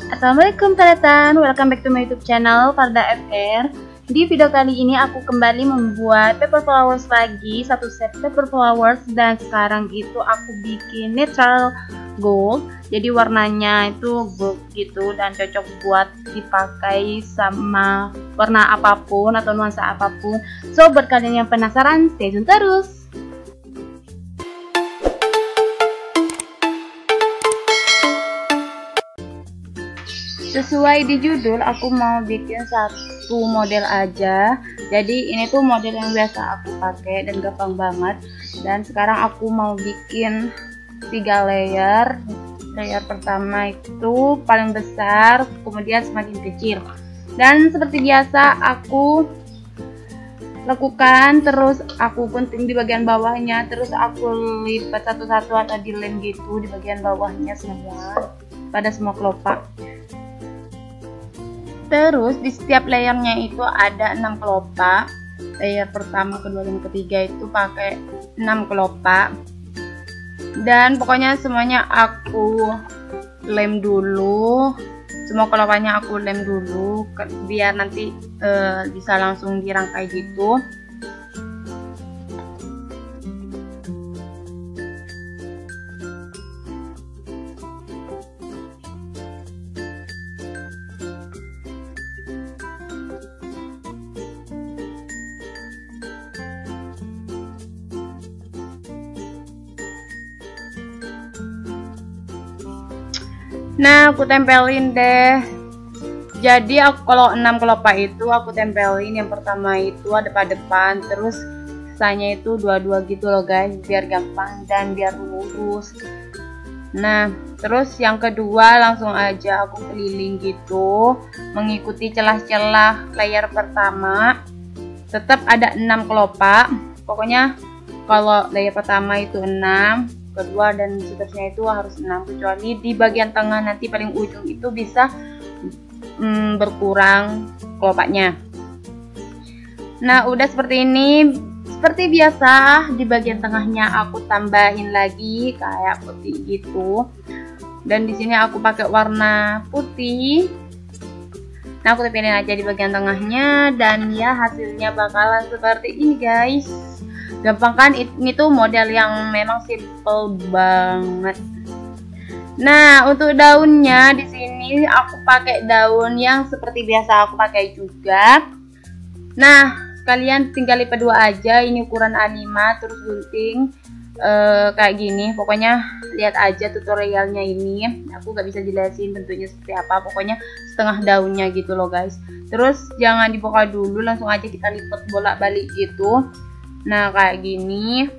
Assalamualaikum Taratan, welcome back to my YouTube channel Farda FR. Di video kali ini aku kembali membuat paper flowers lagi, satu set paper flowers, dan sekarang itu aku bikin neutral gold. Jadi warnanya itu gold gitu dan cocok buat dipakai sama warna apapun atau nuansa apapun. So buat kalian yang penasaran, stay tune terus. Sesuai di judul, aku mau bikin satu model aja. Jadi ini tuh model yang biasa aku pakai dan gampang banget. Dan sekarang aku mau bikin 3 layer. Layer pertama itu paling besar, kemudian semakin kecil. Dan seperti biasa aku lakukan, terus aku gunting di bagian bawahnya, terus aku lipat satu-satu atau dilem gitu di bagian bawahnya semua, pada semua kelopak. Terus di setiap layernya itu ada 6 kelopak. Layer pertama, kedua, dan ketiga itu pakai 6 kelopak. Dan pokoknya semuanya aku lem dulu. Semua kelopaknya aku lem dulu biar nanti bisa langsung dirangkai gitu. Nah, aku tempelin deh. Jadi aku kalau 6 kelopak itu aku tempelin. Yang pertama itu ada pada depan, terus sisanya itu dua-dua gitu loh guys, biar gampang dan biar lurus. Nah, terus yang kedua langsung aja aku keliling gitu, mengikuti celah-celah layer pertama. Tetap ada 6 kelopak. Pokoknya kalau layer pertama itu 6, kedua dan seterusnya itu harus 6, kecuali di bagian tengah nanti paling ujung itu bisa berkurang kelopaknya. Nah, udah seperti ini. Seperti biasa di bagian tengahnya aku tambahin lagi kayak putih gitu. Dan di sini aku pakai warna putih. Nah, aku tempelin aja di bagian tengahnya dan ya hasilnya bakalan seperti ini guys. Gampang kan? Ini tuh model yang memang simple banget. Nah, untuk daunnya di sini aku pakai daun yang seperti biasa aku pakai juga. Nah, kalian tinggal lipat 2 aja. Ini ukuran A5, terus gunting kayak gini. Pokoknya lihat aja tutorialnya ini. Aku gak bisa jelasin bentuknya seperti apa. Pokoknya setengah daunnya gitu loh guys. Terus jangan dibuka dulu, langsung aja kita lipat bolak-balik gitu. Nah, kayak gini.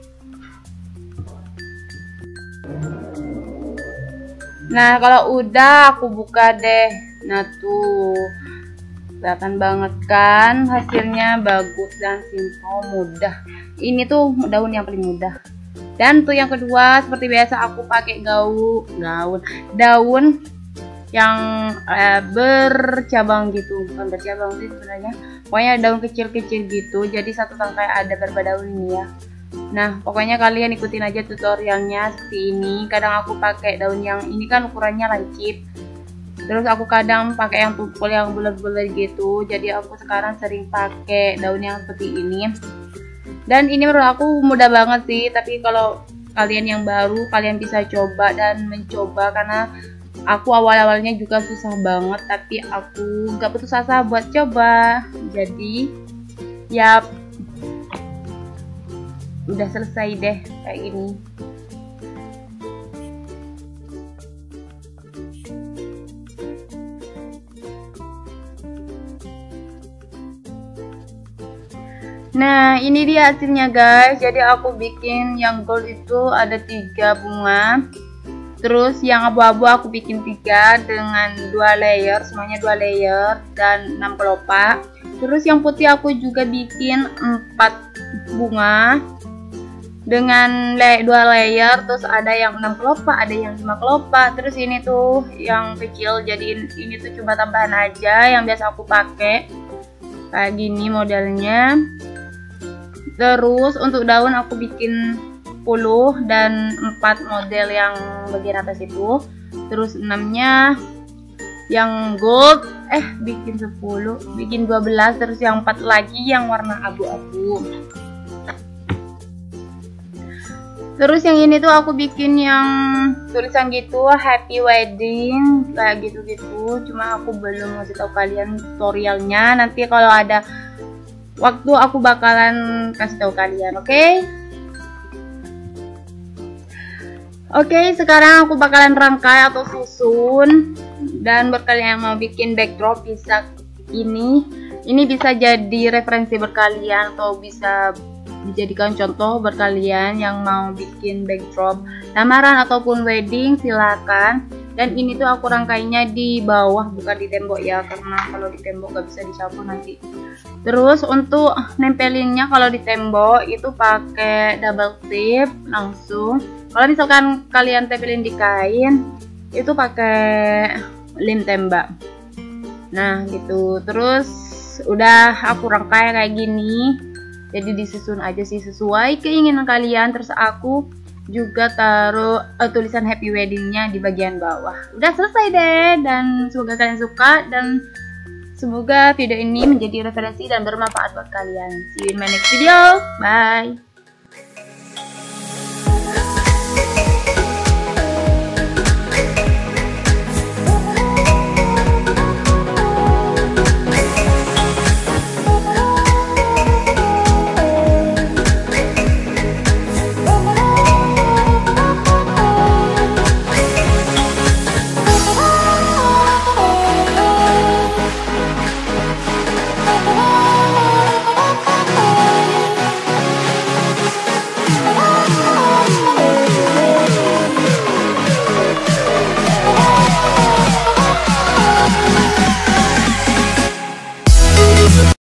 Nah, kalau udah aku buka deh. Nah, tuh. Kelihatan banget kan? Hasilnya bagus dan simple, mudah. Ini tuh daun yang paling mudah. Dan tuh yang kedua, seperti biasa aku pakai daun yang bercabang gitu. Bukan bercabang sih sebenarnya. Pokoknya daun kecil-kecil gitu. Jadi satu tangkai ada berapa daun ini ya. Nah, pokoknya kalian ikutin aja tutorialnya seperti ini. Kadang aku pakai daun yang ini kan ukurannya lancip. Terus aku kadang pakai yang tukul yang bulat-bulat gitu. Jadi aku sekarang sering pakai daun yang seperti ini. Dan ini menurut aku mudah banget sih. Tapi kalau kalian yang baru, kalian bisa coba dan mencoba karena aku awal-awalnya juga susah banget, tapi aku gak putus asa buat coba. Jadi ya udah selesai deh kayak gini. Nah, ini dia hasilnya guys. Jadi aku bikin yang gold itu ada 3 bunga. Terus yang abu-abu aku bikin 3 dengan 2 layer, semuanya 2 layer dan 6 kelopak. Terus yang putih aku juga bikin 4 bunga dengan 2 layer, terus ada yang 6 kelopak, ada yang 5 kelopak. Terus ini tuh yang kecil, jadi ini tuh cuma tambahan aja yang biasa aku pakai. Kayak gini modelnya. Terus untuk daun aku bikin 10 dan 4 model yang bagian atas itu. Terus 6-nya yang gold, bikin 10, bikin 12, terus yang 4 lagi yang warna abu-abu. Terus yang ini tuh aku bikin yang tulisan gitu, happy wedding, kayak gitu-gitu. Cuma aku belum ngasih tahu kalian tutorialnya. Nanti kalau ada waktu aku bakalan kasih tahu kalian, oke? Oke, sekarang aku bakalan rangkai atau susun. Dan buat kalian yang mau bikin backdrop bisa ini bisa jadi referensi buat kalian atau bisa dijadikan contoh buat kalian yang mau bikin backdrop lamaran ataupun wedding, silakan. Dan ini tuh aku rangkainya di bawah, bukan di tembok ya, karena kalau di tembok gak bisa disapu nanti. Terus untuk nempelinnya kalau di tembok itu pakai double tip langsung. Kalau misalkan kalian tempelin di kain itu pakai lem tembak. Nah gitu. Terus udah aku rangkai kayak gini. Jadi disusun aja sih sesuai keinginan kalian. Terus aku juga taruh tulisan happy weddingnya di bagian bawah. Udah selesai deh. Dan semoga kalian suka dan semoga video ini menjadi referensi dan bermanfaat buat kalian. See you in my next video. Bye.